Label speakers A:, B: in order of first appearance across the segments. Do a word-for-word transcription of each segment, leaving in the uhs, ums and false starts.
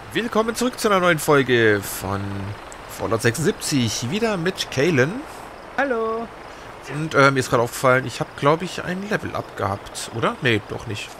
A: Willkommen zurück zu einer neuen Folge von Fallout sechsundsiebzig. Wieder mit Kaylen.
B: Hallo.
A: Und äh, mir ist gerade aufgefallen, ich habe, glaube ich, ein Level-Up gehabt, oder? Nee, doch nicht.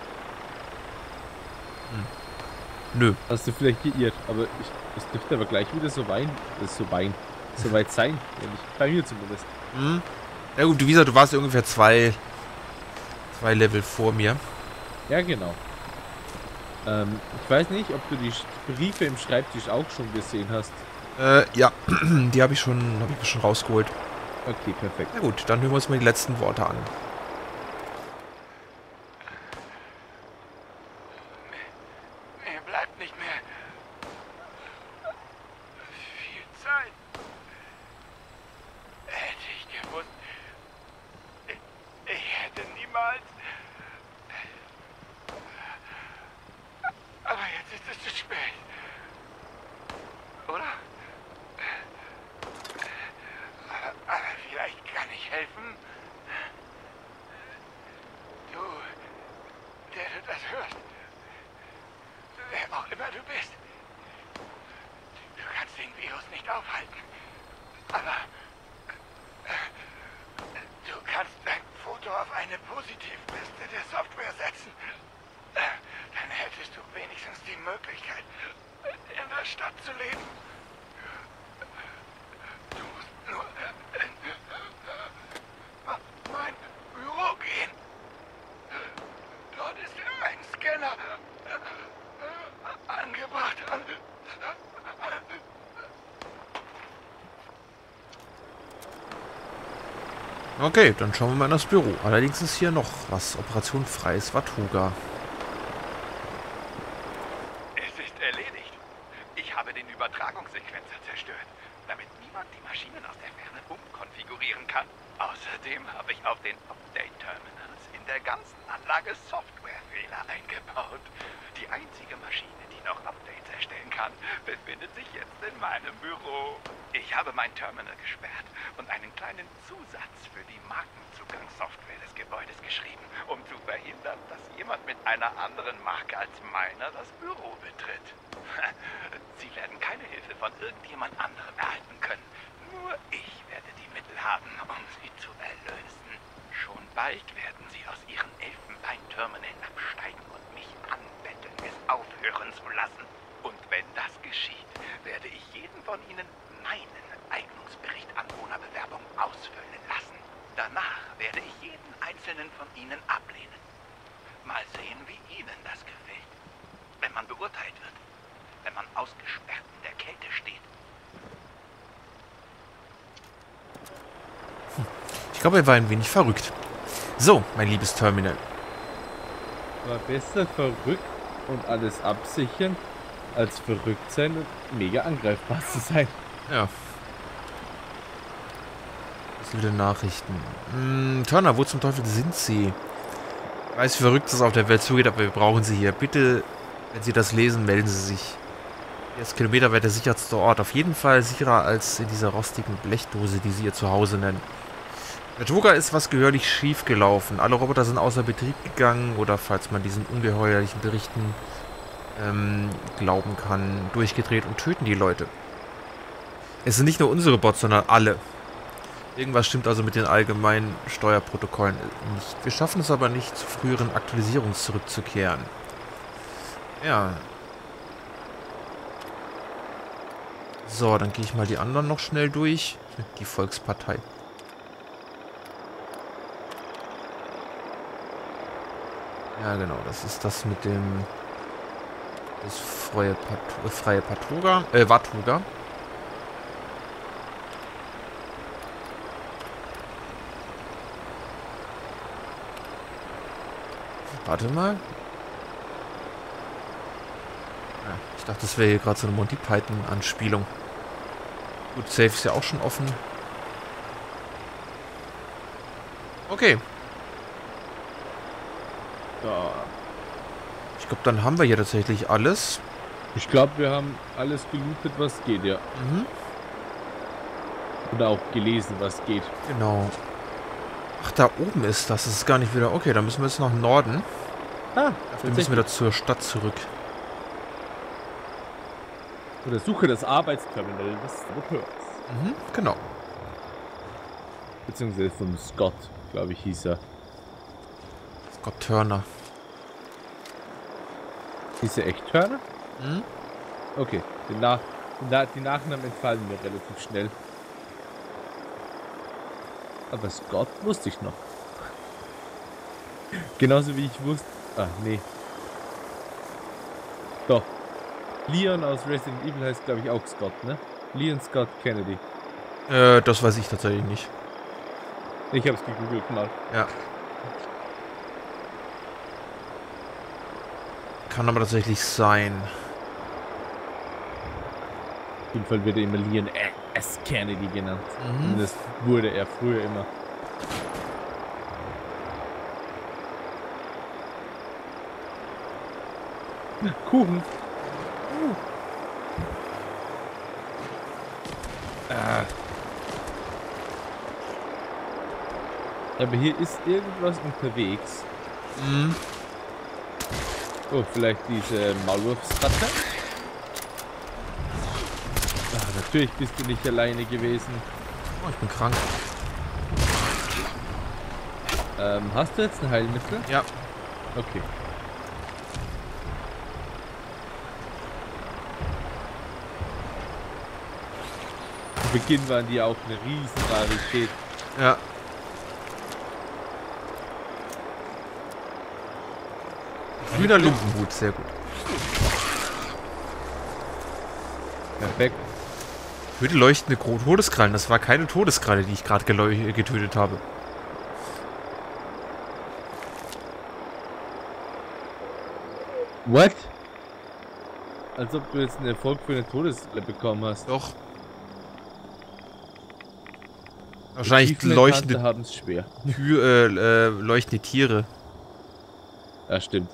A: Hm. Nö.
B: Hast du vielleicht geirrt, aber ich, es dürfte aber gleich wieder so wein, das so wein, so weit sein, nämlich bei mir zumindest.
A: Hm. Ja gut, wie gesagt, du warst ja ungefähr zwei, zwei Level vor mir.
B: Ja, genau. Ähm, ich weiß nicht, ob du die Briefe im Schreibtisch auch schon gesehen hast.
A: Äh, ja, die habe ich schon, habe ich schon rausgeholt.
B: Okay, perfekt.
A: Na gut, dann hören wir uns mal die letzten Worte an.
C: Mir bleibt nicht mehr viel Zeit. Hätte ich gewusst, ich, ich hätte niemals... Aber jetzt ist es zu spät. Oder? Aber vielleicht kann ich helfen. Du, der du das hörst. Wer auch immer du bist. Du kannst den Virus nicht aufhalten. Aber du kannst dein Foto auf eine Positivliste der Software setzen. Dann hättest du wenigstens die Möglichkeit, in der Stadt zu leben. Du musst nur in mein Büro gehen. Dort ist ein Scanner angebracht.
A: Okay, dann schauen wir mal in das Büro. Allerdings ist hier noch was. Operation Freies Watuga.
C: Es ist erledigt. Ich habe den Übertragungssequenzer zerstört, damit niemand die Maschinen aus der Ferne umkonfigurieren kann. Außerdem habe ich auf den Update-Terminals in der ganzen Anlage Softwarefehler eingebaut. Die einzige Maschine, die noch Updates erstellen kann, befindet sich jetzt in meinem Büro. Ich habe mein Terminal gesperrt und einen kleinen Zusatz für die Markenzugangssoftware des Gebäudes geschrieben, um zu verhindern, dass jemand mit einer anderen Marke als meiner das Büro betritt. Sie werden keine Hilfe von irgendjemand anderem erhalten können. Nur ich werde die Mittel haben, um sie zu erlösen. Schon bald werden sie aus ihren Elfenbein-Terminalen absteigen und mich anbetteln, es aufhören zu lassen. Und wenn das geschieht, werde ich jeden von ihnen meinen Eignungsbericht Anwohnerbewerbung ausfüllen lassen. Danach werde ich jeden einzelnen von ihnen ablehnen. Mal sehen, wie ihnen das gefällt. Wenn man beurteilt wird, wenn man ausgesperrt in der Kälte steht.
A: Ich glaube, er war ein wenig verrückt. So, mein liebes Terminal.
B: War besser verrückt und alles absichern, als verrückt sein und mega angreifbar zu sein.
A: Ja. Was wilde Nachrichten. Hm, Turner, wo zum Teufel sind Sie? Ich weiß, wie verrückt es auf der Welt zugeht, aber wir brauchen Sie hier. Bitte, wenn Sie das lesen, melden Sie sich. Hier ist kilometerweit der sicherste Ort. Auf jeden Fall sicherer als in dieser rostigen Blechdose, die Sie Ihr Zuhause nennen. Watuga ist was gehörlich schief gelaufen. Alle Roboter sind außer Betrieb gegangen oder, falls man diesen ungeheuerlichen Berichten ähm, glauben kann, durchgedreht und töten die Leute. Es sind nicht nur unsere Bots, sondern alle. Irgendwas stimmt also mit den allgemeinen Steuerprotokollen nicht. Wir schaffen es aber nicht, zu früheren Aktualisierungen zurückzukehren. Ja. So, dann gehe ich mal die anderen noch schnell durch. Die Volkspartei. Ja, genau, das ist das mit dem... Das freie, Pat äh, freie Patuga, äh, Watuga. Warte mal. Ja, ich dachte, das wäre hier gerade so eine Monty Python-Anspielung. Gut, Safe ist ja auch schon offen. Okay.
B: Ja.
A: Ich glaube, dann haben wir hier tatsächlich alles.
B: Ich glaube, wir haben alles gelootet, was geht, ja.
A: Mhm.
B: Oder auch gelesen, was geht.
A: Genau. Ach, da oben ist das. Das ist gar nicht wieder... Okay, dann müssen wir jetzt nach Norden.
B: Ah,
A: Dann müssen wir da zur Stadt zurück.
B: Oder suche das Arbeitsterminal des Saboteurs.
A: Mhm, genau.
B: Beziehungsweise von Scott, glaube ich, hieß er.
A: Scott Turner.
B: Hieß er echt Turner?
A: Mhm.
B: Okay, die, Nach die, Na die Nachnamen entfallen mir relativ schnell. Aber Scott wusste ich noch. Genauso wie ich wusste... Ah, nee. Doch. Leon aus Resident Evil heißt, glaube ich, auch Scott, ne? Leon Scott Kennedy.
A: Äh, das weiß ich tatsächlich nicht.
B: Ich hab's gegoogelt mal.
A: Ja. Kann aber tatsächlich sein.
B: Auf jeden Fall wird er immer Leon S. Kennedy genannt.
A: Mhm.
B: Und das wurde er früher immer. Kuchen. Uh. Ah. Aber hier ist irgendwas unterwegs.
A: Mhm.
B: Oh, vielleicht diese Maulwurfsratte? Ah, natürlich bist du nicht alleine gewesen.
A: Oh, ich bin krank.
B: Ähm, hast du jetzt ein Heilmittel?
A: Ja.
B: Okay. Zu Beginn waren die auch eine riesen Rarität.
A: Ja. Grüner Lumpenhut, sehr gut.
B: Perfekt.
A: Würde leuchtende Gro- Todeskrallen. Das war keine Todeskralle, die ich gerade getötet habe.
B: What? Als ob du jetzt einen Erfolg für eine Todeskralle bekommen hast.
A: Doch. Wahrscheinlich
B: Tiefenentante
A: leuchtende,
B: haben es schwer.
A: Tür, äh, äh, leuchtende Tiere.
B: Ja, stimmt.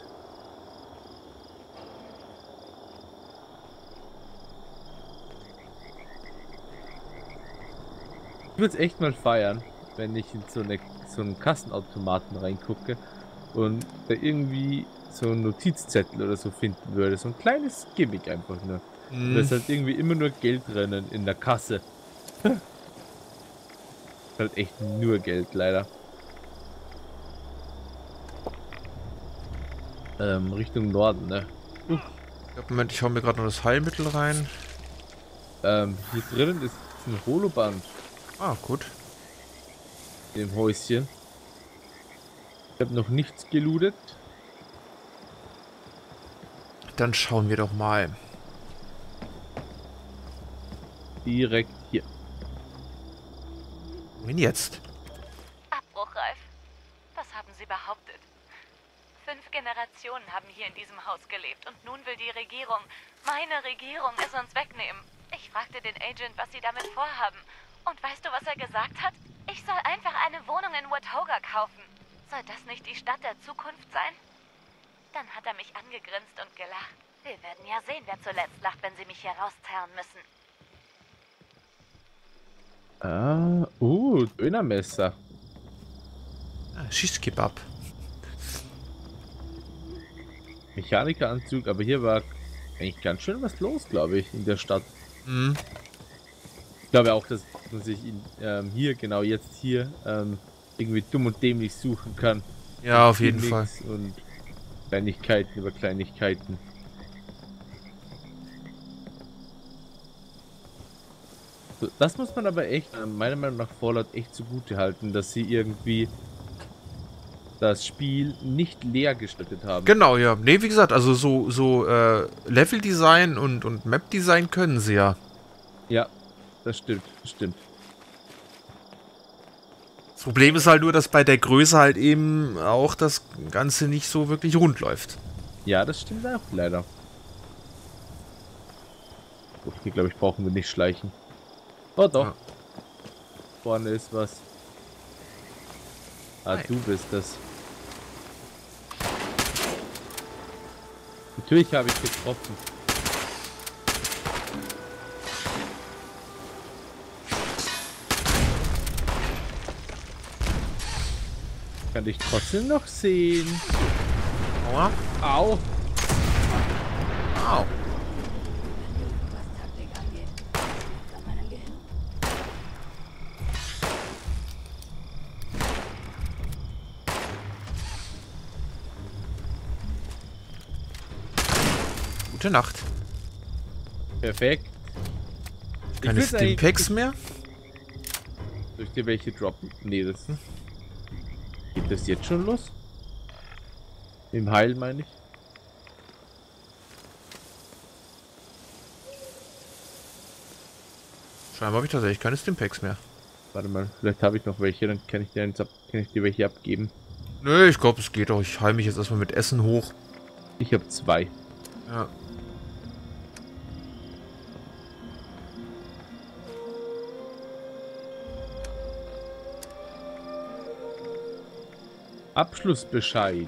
B: Ich würde es echt mal feiern, wenn ich in so, eine, so einen Kassenautomaten reingucke und da irgendwie so einen Notizzettel oder so finden würde. So ein kleines Gimmick einfach nur.
A: Hm.
B: Da ist halt irgendwie immer nur Geld drinnen in der Kasse. Ist halt echt nur Geld, leider. Ähm, Richtung Norden, ne?
A: Ich glaub, Moment, ich hau mir gerade noch das Heilmittel rein.
B: Ähm, hier drinnen ist ein Holoband
A: Ah, gut.
B: im Häuschen. Ich habe noch nichts gelootet.
A: Dann schauen wir doch mal.
B: Direkt hier.
A: Wohin jetzt?
D: Abbruchreif. Was haben Sie behauptet? Fünf Generationen haben hier in diesem Haus gelebt und nun will die Regierung, meine Regierung, es uns wegnehmen. Ich fragte den Agent, was sie damit vorhaben. Und weißt du, was er gesagt hat? Ich soll einfach eine Wohnung in Watoga kaufen. Soll das nicht die Stadt der Zukunft sein? Dann hat er mich angegrinst und gelacht. Wir werden ja sehen, wer zuletzt lacht, wenn sie mich hier rauszerren müssen.
B: Ah, uh, Dönermesser.
A: Ah, Schießkebab.
B: Mechanikeranzug, aber hier war eigentlich ganz schön was los, glaube ich, in der Stadt.
A: Mhm.
B: Ich glaube auch, dass man sich in, ähm, hier, genau jetzt hier, ähm, irgendwie dumm und dämlich suchen kann.
A: Ja, auf jeden
B: Gimmicks
A: Fall.
B: Und Kleinigkeiten über Kleinigkeiten. So, das muss man aber echt, äh, meiner Meinung nach Fallout echt zugute halten, dass sie irgendwie das Spiel nicht leer gestaltet haben.
A: Genau, ja. Nee, wie gesagt, also so, so äh, Level-Design und, und Map-Design können sie ja.
B: Ja, das stimmt, das stimmt.
A: Das Problem ist halt nur, dass bei der Größe halt eben auch das Ganze nicht so wirklich rund läuft.
B: Ja, das stimmt auch, leider. So, hier, glaube ich, brauchen wir nicht schleichen. Oh, doch.
A: Ja.
B: Vorne ist was. Ah,
A: Hi.
B: du bist das. Natürlich habe ich getroffen. Kann dich trotzdem noch sehen.
A: Aua.
B: Au!
A: Au. Gute Nacht.
B: Perfekt.
A: Keine
B: Ich würd eigentlich-
A: Stimpaks mehr?
B: Soll ich dir welche droppen? Nee, das... Geht das jetzt schon los? Im Heil meine ich.
A: Scheinbar habe ich tatsächlich keine Stimpaks mehr.
B: Warte mal, vielleicht habe ich noch welche, dann kann ich dir, eins ab, kann ich dir welche abgeben.
A: Nö, ich glaube, es geht auch. Ich heile mich jetzt erstmal mit Essen hoch.
B: Ich habe zwei.
A: Ja.
B: Abschlussbescheid.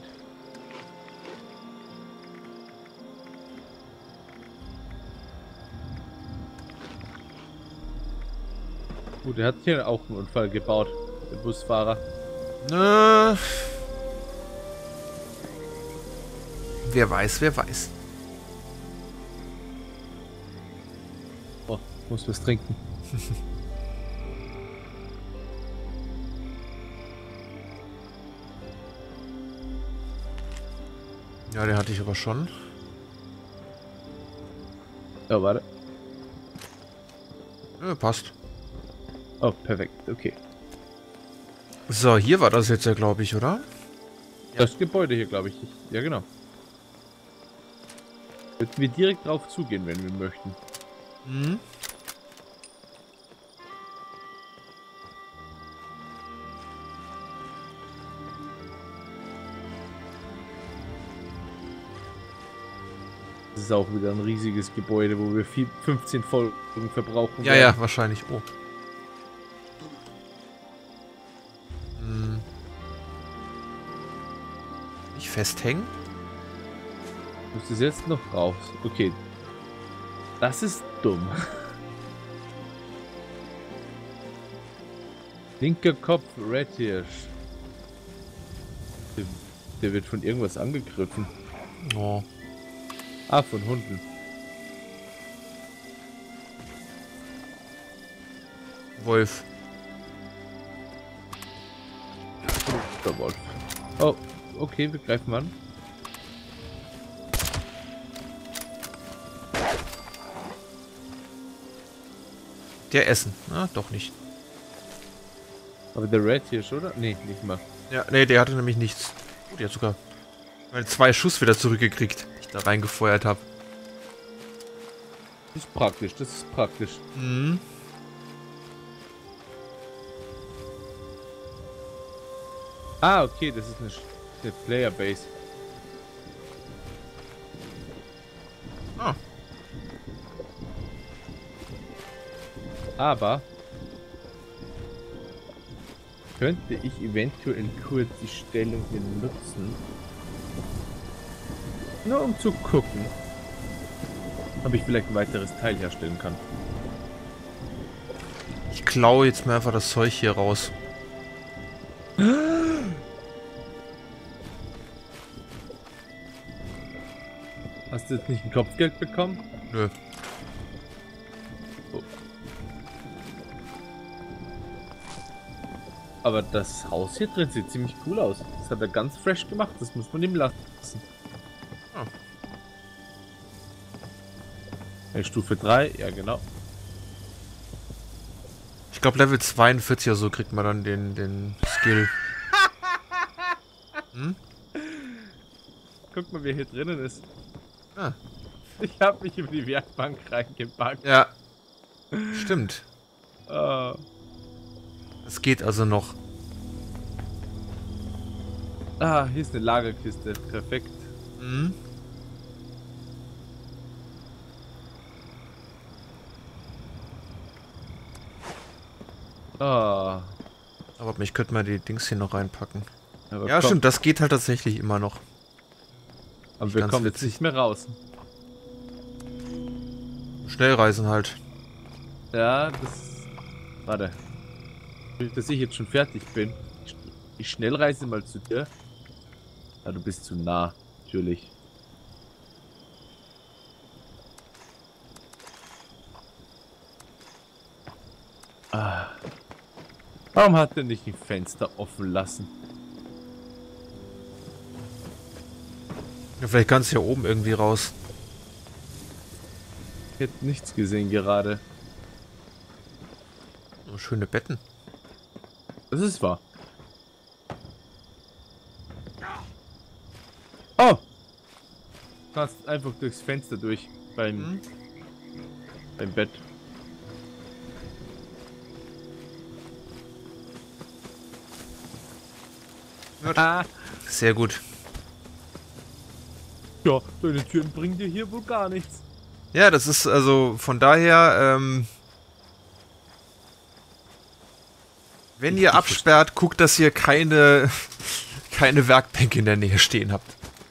B: Gut, er hat hier auch einen Unfall gebaut, der Busfahrer.
A: Äh, wer weiß, wer weiß.
B: Oh, muss was trinken.
A: Ja, den hatte ich aber schon.
B: Oh, warte.
A: Ja, passt.
B: Oh, perfekt, okay.
A: So, hier war das jetzt ja, glaube ich, oder?
B: Das Gebäude hier, glaube ich. Ja, genau. Könnten wir direkt drauf zugehen, wenn wir möchten.
A: Mhm.
B: Das ist auch wieder ein riesiges Gebäude, wo wir viel, fünfzehn Folgen verbrauchen.
A: Ja,
B: werden.
A: ja, wahrscheinlich. Oh. Hm. Nicht festhängen?
B: Muss es jetzt noch raus? Okay. Das ist dumm. Linker Kopf, Red Hirsch. Der, der wird von irgendwas angegriffen.
A: Oh.
B: Ah, von Hunden.
A: Wolf.
B: Der Wolf. Oh, okay, wir greifen an.
A: Der Essen. Ah, doch nicht.
B: Aber der Red Hirsch, oder? Nee, nicht mal.
A: Ja, nee, der hatte nämlich nichts. Oh, der hat sogar meine zwei Schuss wieder zurückgekriegt, die ich da reingefeuert habe.
B: Das ist praktisch, das ist praktisch.
A: Mhm.
B: Ah, okay, das ist eine, Sch- eine Player Base.
A: Ah.
B: Aber könnte ich eventuell kurz die Stellung hier nutzen, nur um zu gucken, ob ich vielleicht ein weiteres Teil herstellen kann.
A: Ich klaue jetzt mal einfach das Zeug hier raus.
B: Hast du jetzt nicht ein Kopfgeld bekommen?
A: Nö.
B: Oh. Aber das Haus hier drin sieht ziemlich cool aus. Das hat er ganz fresh gemacht, das muss man ihm lassen.
A: Ah.
B: Hey, Stufe drei, ja genau.
A: Ich glaube Level zweiundvierzig oder so kriegt man dann den, den Skill. Hm?
B: Guck mal, wer hier drinnen ist.
A: Ah.
B: Ich habe mich über die Werkbank reingepackt.
A: Ja. Stimmt.
B: Ah.
A: Es geht also noch.
B: Ah, hier ist eine Lagerkiste. Perfekt.
A: Mhm.
B: Ah.
A: Aber ich könnte mal die Dings hier noch reinpacken.
B: Aber
A: Ja,
B: komm,
A: stimmt, das geht halt tatsächlich immer noch.
B: aber wir
A: ganz
B: kommen jetzt
A: witzig.
B: nicht mehr raus.
A: Schnellreisen halt.
B: Ja, das... Warte. Dass ich jetzt schon fertig bin. Ich, ich schnellreise mal zu dir. Ah, du bist zu nah. Natürlich. Ah. Warum hat er nicht ein Fenster offen lassen?
A: Ja, vielleicht kannst du hier oben irgendwie raus.
B: Ich hätte nichts gesehen gerade.
A: Oh, schöne Betten.
B: Das ist wahr. Oh! Du kannst einfach durchs Fenster durch beim,
A: Mhm.
B: beim Bett. Ah!
A: Sehr gut.
B: Ja, deine Türen bringen dir hier wohl gar nichts.
A: Ja, das ist also von daher, ähm, wenn ihr absperrt, guckt, dass ihr keine, keine Werkbänke in der Nähe stehen habt.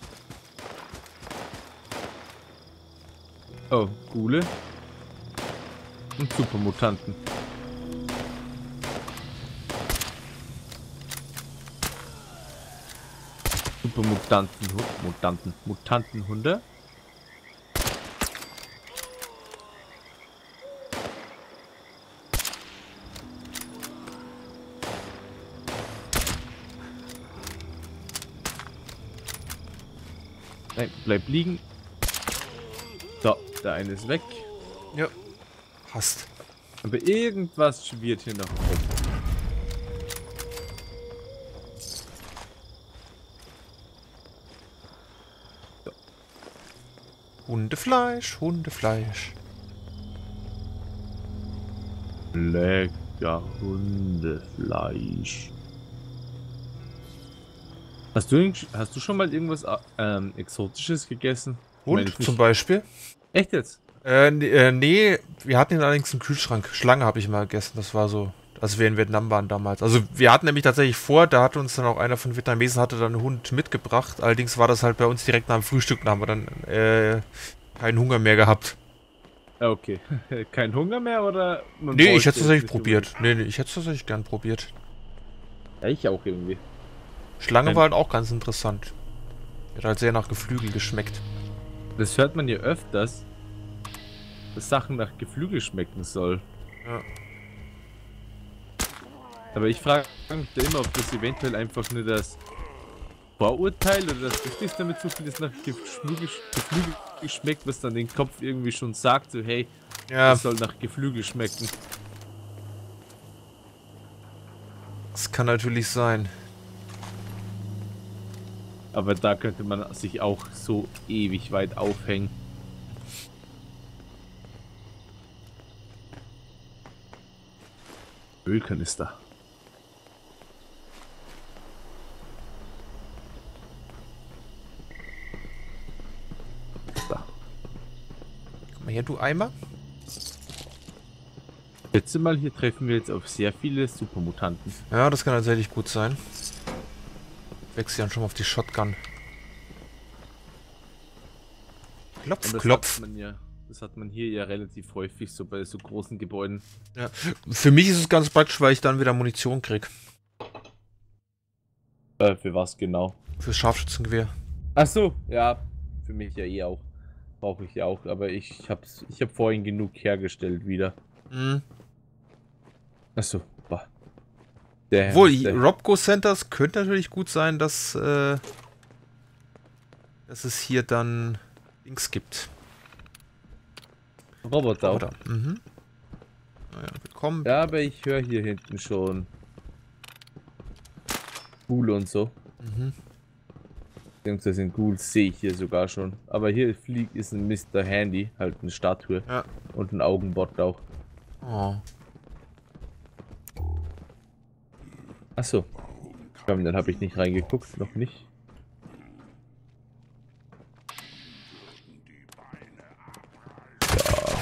B: Oh, Gule. Und Supermutanten. Supermutanten, Hu- Mutanten, Mutantenhunde. Nein, bleib liegen. So, der eine ist weg.
A: Ja. Passt.
B: Aber irgendwas schwirrt hier noch rum.
A: Hundefleisch, Hundefleisch.
B: Lecker Hundefleisch. Hast du, irgend- hast du schon mal irgendwas ähm, Exotisches gegessen? Ich meine,
A: Hund
B: ich nicht-
A: zum Beispiel?
B: Echt jetzt?
A: Äh, nee, äh, nee, wir hatten ihn allerdings im Kühlschrank. Schlange habe ich mal gegessen, das war so, als wir in Vietnam waren damals. Also wir hatten nämlich tatsächlich vor, da hat uns dann auch einer von Vietnamesen, hatte dann einen Hund mitgebracht. Allerdings war das halt bei uns direkt nach dem Frühstück, da haben wir dann äh, keinen Hunger mehr gehabt.
B: Ah, okay. Kein Hunger mehr oder? Man
A: Nee, ich
B: bräuchte
A: hätte es tatsächlich
B: nicht
A: probiert. Nee, nee, ich hätte es tatsächlich gern probiert.
B: unbedingt? Ja, ich auch irgendwie.
A: Schlange
B: Nein.
A: war halt auch ganz interessant. Hat halt sehr nach Geflügel geschmeckt.
B: Das hört man ja öfters, dass Sachen nach Geflügel schmecken soll.
A: Ja.
B: Aber ich frage mich da immer, ob das eventuell einfach nur das Vorurteil oder das wirklich damit so vieles nach Geflügel, Geflügel schmeckt, was dann den Kopf irgendwie schon sagt, so hey,
A: Ja,
B: das soll nach Geflügel schmecken.
A: das kann natürlich sein.
B: Aber da könnte man sich auch so ewig weit aufhängen. Ölkanister. Da.
A: Guck mal her, du Eimer.
B: Letzte Mal hier treffen wir jetzt auf sehr viele Supermutanten.
A: Ja, das kann tatsächlich gut sein. Wechsel dann schon mal auf die Shotgun. Klopf,
B: Und das
A: klopf.
B: Hat man ja, das hat man hier ja relativ häufig, so bei so großen Gebäuden.
A: Ja. Für mich ist es ganz praktisch, weil ich dann wieder Munition krieg.
B: Äh, für was genau?
A: Fürs Scharfschützengewehr.
B: Ach so, ja, für mich ja eh auch. Brauche ich ja auch, aber ich hab's, ich habe vorhin genug hergestellt wieder.
A: Mhm.
B: Ach so, bah. Der,
A: Obwohl,
B: der,
A: Robco Centers könnte natürlich gut sein, dass, äh, dass es hier dann Dings gibt.
B: Roboter.
A: Oder? Mhm. Naja, willkommen.
B: Ja, aber ich höre hier hinten schon Ghoul und so.
A: Mhm.
B: Beziehungsweise den Ghoul sehe ich hier sogar schon. Aber hier fliegt ist ein Mister Handy, halt eine Statue.
A: Ja.
B: Und ein Augenbot auch.
A: Oh.
B: Achso. Dann habe ich nicht reingeguckt, noch nicht. Ja.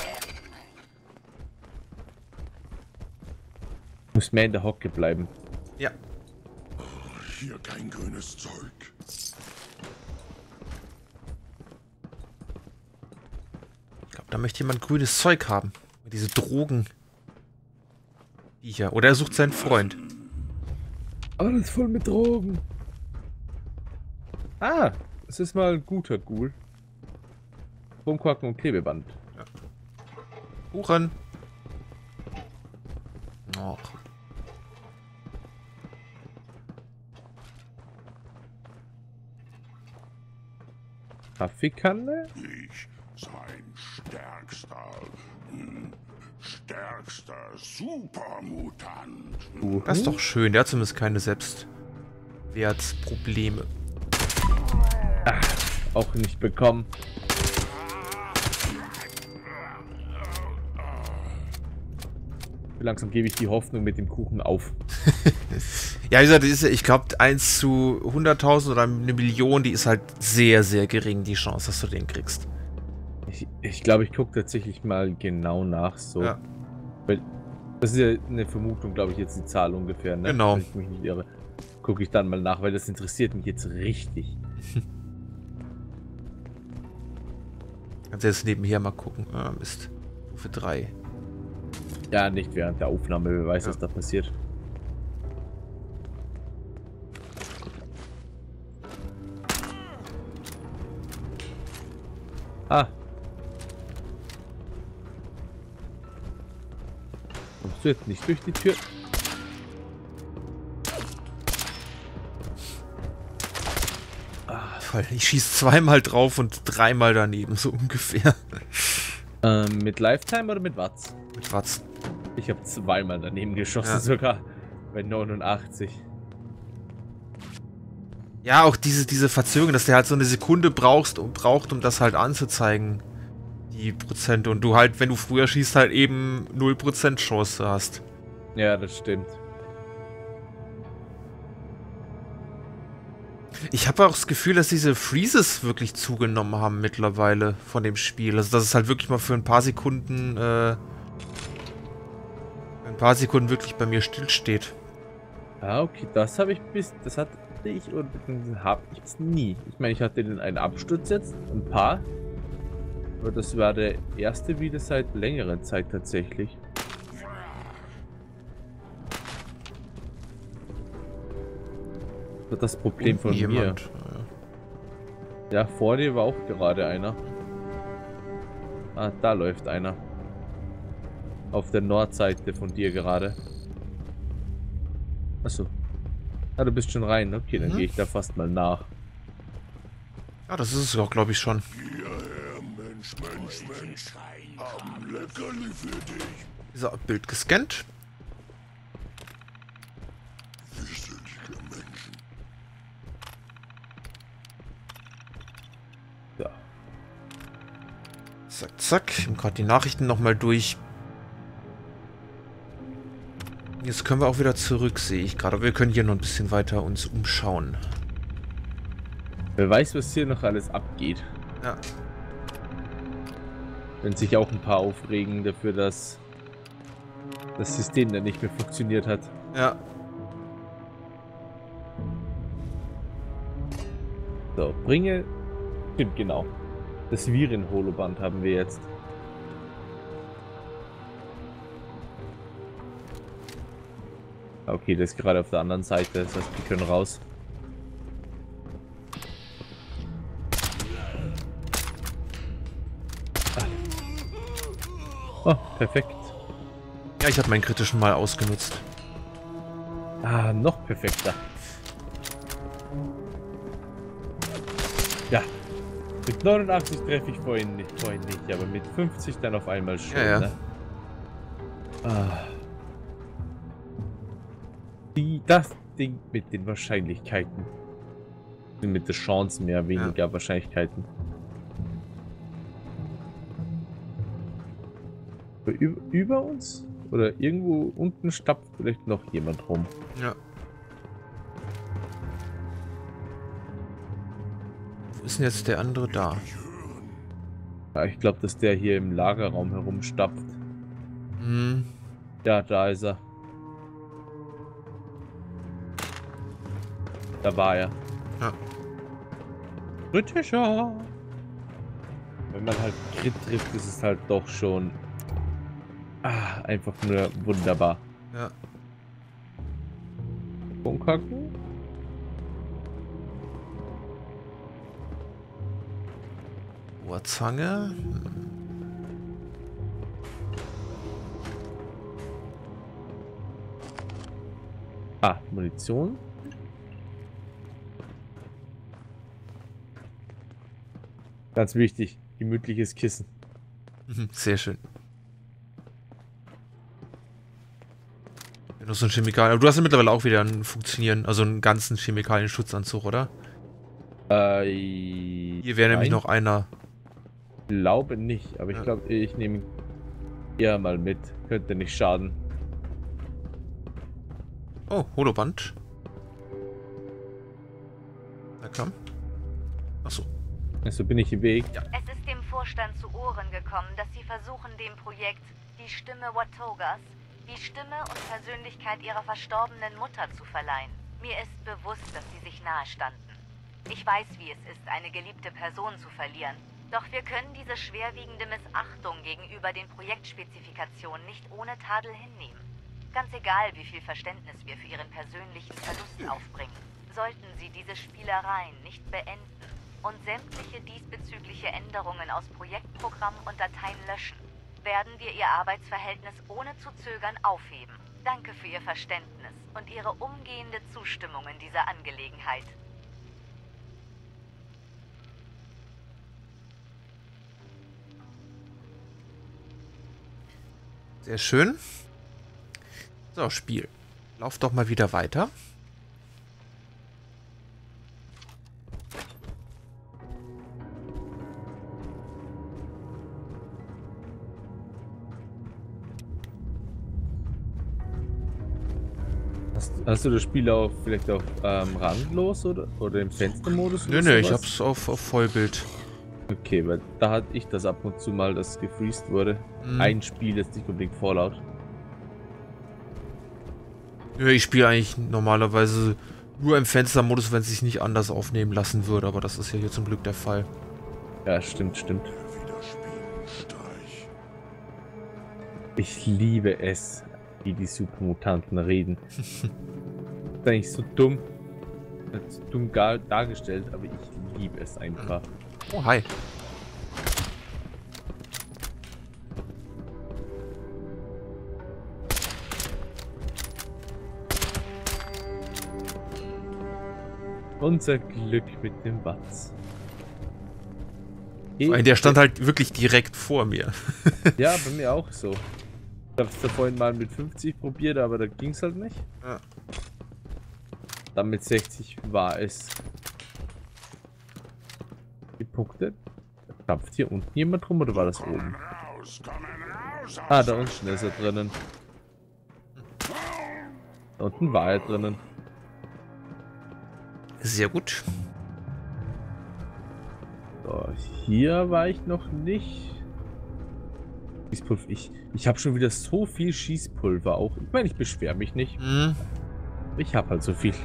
B: Muss mehr in der Hocke bleiben.
A: Ja.
E: Hier kein grünes Zeug.
A: Ich glaube, da möchte jemand grünes Zeug haben. Diese Drogen. Viecher. Oder er sucht seinen Freund.
B: Alles voll mit Drogen. Ah, es ist mal ein guter Ghoul. Rumquacken und Klebeband.
A: Kuchen. Och.
B: Kaffeekanne?
E: Ich, sein stärkster, hm, stärkster Supermutant.
A: Das ist doch schön. Der hat zumindest keine Selbstwertprobleme.
B: Auch nicht bekommen. Langsam gebe ich die Hoffnung mit dem Kuchen auf.
A: Ja, wie gesagt, das ist, ja- ich glaube, eins zu hunderttausend oder eine Million, die ist halt sehr, sehr gering, die Chance, dass du den kriegst.
B: Ich glaube, ich, glaub, ich gucke tatsächlich mal genau nach so.
A: Ja.
B: Weil das ist ja eine Vermutung, glaube ich, jetzt die Zahl ungefähr, ne?
A: Genau.
B: Wenn ich mich nicht irre. Gucke ich dann mal nach, weil das interessiert mich jetzt richtig.
A: Kannst du jetzt nebenher mal gucken. Ah, Mist. Stufe drei.
B: Ja, nicht während der Aufnahme, wer weiß,
A: Ja.
B: was da passiert. Ah. Kommst du jetzt nicht durch die Tür?
A: Voll. Ich schieße zweimal drauf und dreimal daneben, so ungefähr.
B: Ähm, mit Lifetime oder mit Watts?
A: Mit Watts.
B: Ich habe zweimal daneben geschossen,
A: Ja.
B: sogar bei neunundachtzig.
A: Ja, auch diese, diese Verzögerung, dass der halt so eine Sekunde brauchst und braucht, um das halt anzuzeigen. Die Prozente. Und du halt, wenn du früher schießt, halt eben null Prozent Chance hast.
B: Ja, das stimmt.
A: Ich habe auch das Gefühl, dass diese Freezes wirklich zugenommen haben mittlerweile von dem Spiel. Also, dass es halt wirklich mal für ein paar Sekunden, äh, ein paar Sekunden wirklich bei mir stillsteht.
B: Ah, okay, das habe ich bis, das hatte ich oder habe ich jetzt nie. Ich meine, ich hatte den einen Absturz jetzt, ein paar. Aber das war der erste wieder seit längerer Zeit tatsächlich. Das war das Problem von
A: Jemand.
B: mir. Ja, vor dir war auch gerade einer. Ah, da läuft einer. Auf der Nordseite von dir gerade. Achso. Ah, du bist schon rein. Okay, dann
A: Mhm.
B: gehe ich da fast mal nach.
A: Ja, das ist es auch, glaube ich, schon.
E: Hierher, Mensch, Mensch, Mensch. Haben Leckerli für dich.
A: So, Bild gescannt.
E: Fürchterliche Menschen.
B: Ja.
A: Zack, zack. Ich habe gerade die Nachrichten nochmal durch. Jetzt können wir auch wieder zurück, sehe ich gerade. Aber wir können hier noch ein bisschen weiter uns umschauen.
B: Wer weiß, was hier noch alles abgeht.
A: Ja.
B: Wenn sich auch ein paar aufregen dafür, dass das System dann nicht mehr funktioniert hat.
A: Ja.
B: So, bringe... Stimmt, genau. Das Viren-Holoband haben wir jetzt. Okay, das ist gerade auf der anderen Seite, das heißt, wir können raus. Ah. Oh, perfekt.
A: Ja, ich habe meinen kritischen mal ausgenutzt.
B: Ah, noch perfekter. Ja. Mit neunundachtzig treffe ich vorhin nicht, vorhin nicht, aber mit fünfzig dann auf einmal schon,
A: Ja, ja.
B: ne? Ah. Die, das Ding mit den Wahrscheinlichkeiten. Mit der Chance mehr, weniger Wahrscheinlichkeiten. Aber Über, über uns? Oder irgendwo unten stapft vielleicht noch jemand rum.
A: Ja. Wo ist denn jetzt der andere da?
B: Ja, ich glaube, dass der hier im Lagerraum herumstapft.
A: Hm.
B: Ja, da ist er. Da war er.
A: Ja.
B: Britischer. Wenn man halt Crit trifft, ist es halt doch schon ah, einfach nur wunderbar.
A: Ja.
B: Bunkacken.
A: Ohrzange. Hm.
B: Ah, Munition. Ganz wichtig, gemütliches Kissen.
A: Sehr schön. Wenn du so ein Chemikalien... Aber du hast ja mittlerweile auch wieder einen funktionieren, also einen ganzen Chemikalien-Schutzanzug, oder?
B: Äh,
A: Hier wäre nämlich noch einer.
B: Ich glaube nicht, aber ich
A: Ja.
B: glaube, ich nehme ihn eher mal mit. Könnte nicht schaden.
A: Oh, Holoband. Na komm. Achso.
B: Also bin ich im Weg.
D: Es ist dem Vorstand zu Ohren gekommen, dass sie versuchen, dem Projekt die Stimme Watogas, die Stimme und Persönlichkeit ihrer verstorbenen Mutter zu verleihen. Mir ist bewusst, dass sie sich nahestanden. Ich weiß, wie es ist, eine geliebte Person zu verlieren. Doch wir können diese schwerwiegende Missachtung gegenüber den Projektspezifikationen nicht ohne Tadel hinnehmen. Ganz egal, wie viel Verständnis wir für ihren persönlichen Verlust aufbringen. Sollten sie diese Spielereien nicht beenden und sämtliche diesbezügliche Änderungen aus Projektprogramm und Dateien löschen, werden wir ihr Arbeitsverhältnis ohne zu zögern aufheben. Danke für Ihr Verständnis und Ihre umgehende Zustimmung in dieser Angelegenheit.
A: Sehr schön. So, Spiel. Lauf doch mal wieder weiter.
B: Hast, hast du das Spiel auch vielleicht auf ähm, randlos oder, oder im Fenstermodus?
A: Nö,
B: oder
A: nö, ich
B: sowas?
A: hab's auf, auf Vollbild.
B: Okay, weil da hatte ich das ab und zu mal, dass gefreezed wurde.
A: Mhm.
B: Ein Spiel, das nicht unbedingt Fallout.
A: Nö, ich spiele eigentlich normalerweise nur im Fenstermodus, wenn es sich nicht anders aufnehmen lassen würde, aber das ist ja hier zum Glück der Fall.
B: Ja, stimmt, stimmt.
E: Wieder Spielstreich.
B: Ich liebe es, wie die Supermutanten reden. Das ist eigentlich so dumm. Das ist dumm gar dargestellt, aber ich liebe es einfach.
A: Oh, hi.
B: Unser Glück mit dem Watz.
A: Weil der stand halt wirklich direkt vor mir.
B: Ja, bei mir auch so. Ich hab's da vorhin mal mit fünfzig probiert, aber da ging's halt nicht.
A: Ja.
B: Dann mit sechzig war es gepunktet. Krampft hier unten jemand rum oder war das oben?
E: Raus, kommen raus!
B: Ah, da unten ist er drinnen. Da unten war er drinnen.
A: Sehr gut.
B: So, hier war ich noch nicht. Schießpulver. Ich, ich habe schon wieder so viel Schießpulver auch. Ich meine, ich beschwere mich nicht.
A: Hm.
B: Ich habe halt so viel.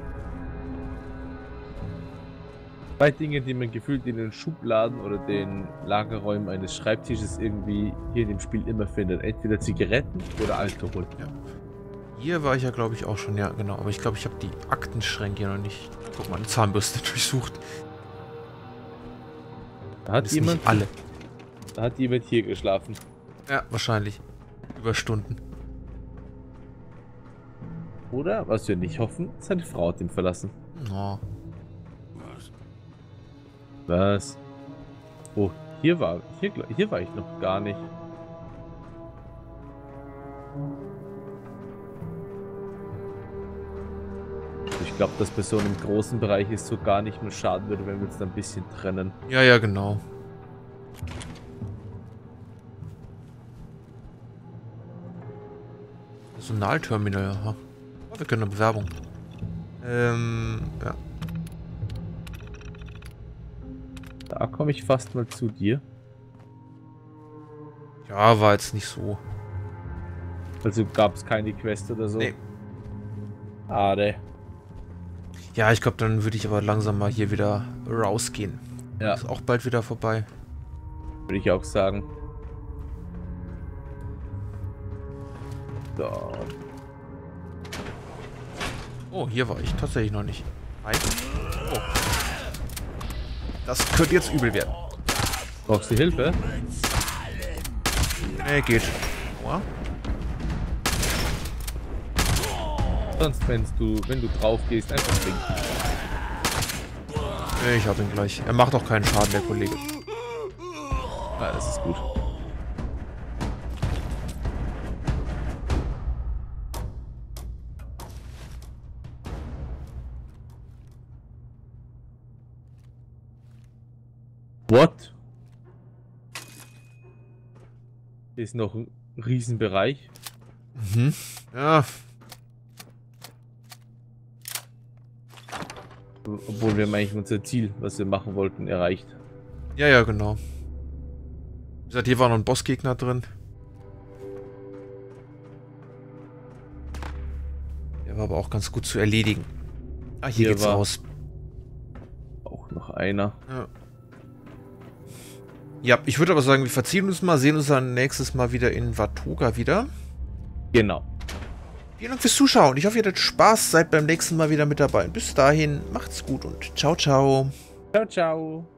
B: Zwei Dinge, die man gefühlt in den Schubladen oder den Lagerräumen eines Schreibtisches irgendwie hier in dem Spiel immer findet. Entweder Zigaretten oder Alkohol.
A: Hier war ich ja, glaube ich, auch schon. Ja, genau. Aber ich glaube, ich habe die Aktenschränke noch nicht. Guck mal, eine Zahnbürste durchsucht.
B: Da hat
A: Das ist
B: jemand,
A: nicht alle.
B: da hat jemand hier geschlafen.
A: Ja, wahrscheinlich. Über Stunden.
B: Oder, was wir nicht hoffen, seine Frau hat ihn verlassen.
A: Oh.
E: Was?
B: Was? Oh, hier war, hier, hier war ich noch gar nicht. Ich glaube, dass bei so einem großen Bereich es so gar nicht mehr schaden würde, wenn wir uns da ein bisschen trennen.
A: Ja, ja, genau. Personalterminal, aha. Oh, wir können eine Bewerbung. Ähm, ja.
B: Da komme ich fast mal zu dir.
A: Ja, war jetzt nicht so.
B: Also gab es keine Quest oder so.
A: Nee.
B: Schade.
A: Ja, ich glaube, dann würde ich aber langsam mal hier wieder rausgehen.
B: Ja,
A: Ist auch bald wieder vorbei.
B: würde ich auch sagen. So.
A: Oh, hier war ich tatsächlich noch nicht. Hi. Oh. Das könnte jetzt übel werden.
B: Brauchst du Hilfe?
A: Nee, geht. Aua.
B: Sonst, wenn du, wenn du drauf gehst, einfach trinken.
A: Nee, ich hab ihn gleich. Er macht auch keinen Schaden, der Kollege.
B: Ah, das ist gut. Hier ist noch ein Riesenbereich.
A: Mhm. Ja.
B: Obwohl wir haben eigentlich unser Ziel, was wir machen wollten, erreicht.
A: Ja, ja, genau. Wie gesagt, hier war noch ein Bossgegner drin. Der war aber auch ganz gut zu erledigen. Ah, hier,
B: Hier
A: geht's
B: war-
A: raus.
B: Auch noch einer.
A: Ja. Ja, ich würde aber sagen, wir verziehen uns mal, sehen uns dann nächstes Mal wieder in Watoga wieder.
B: Genau.
A: Vielen Dank fürs Zuschauen. Ich hoffe, ihr hattet Spaß, seid beim nächsten Mal wieder mit dabei. Bis dahin, macht's gut und ciao, ciao.
B: Ciao, ciao.